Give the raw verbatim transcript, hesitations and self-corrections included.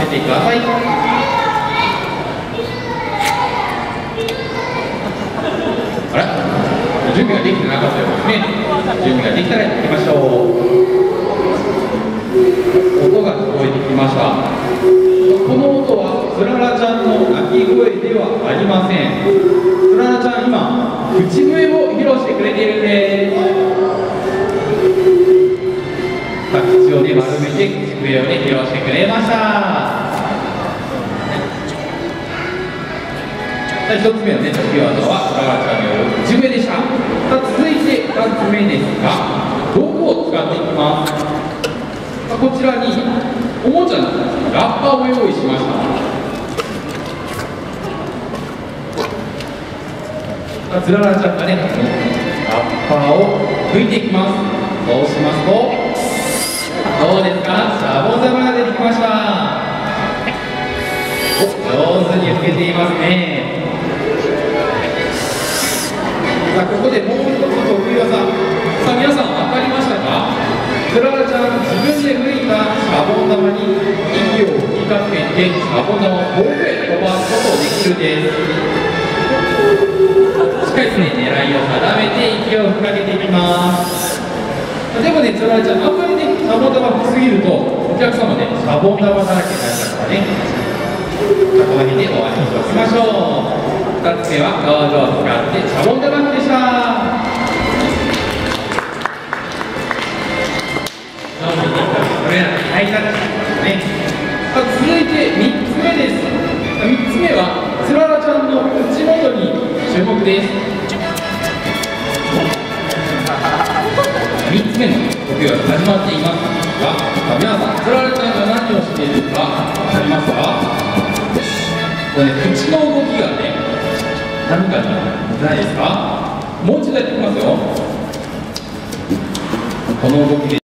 てください。あら、準備ができてなかったようですね。準備ができたら行きましょう。音が聞こえてきました。この音はつららちゃんの鳴き声ではありません。つららちゃん、今口笛を披露してくれているんです。口をね丸めて口笛をね披露してくれました。ひとつめのねキーワードはつららちゃんによる口笛でした。さあ続いてふたつめですが、道具を使っていきます。こちらにおもちゃのラッパを用意しました。つららちゃんがねラッパを吹いていきます。そうしますとどうですか、シャボン玉が出てきました。お、上手に吹けていますね。さあここでもう一つ得意技、さあ皆さん分かりましたか。つららちゃん、自分で吹いたシャボン玉に息を吹きかけてシャボン玉を遠くへ飛ばすことできるんです。しっかりとね、狙いを定めて息を吹きかけていきます。でもね、つららちゃん、あんまりね、シャボン玉吹きすぎるとお客様ね、シャボン玉だらけになっちゃうからね。この辺で終わりにしておきましょう。ふたつめは道具を使ってシャボン玉吹きでした。これらハイタッチですね。さあ続いてみっつめです。みっつめはつららちゃんの口元に注目です。みっつめの呼吸が始まっていますが、さあ皆さん、つららちゃんが何をしているか分かりますか。これね、口の動きがね、何かにないですか。もう一度やっていきますよ。この動きで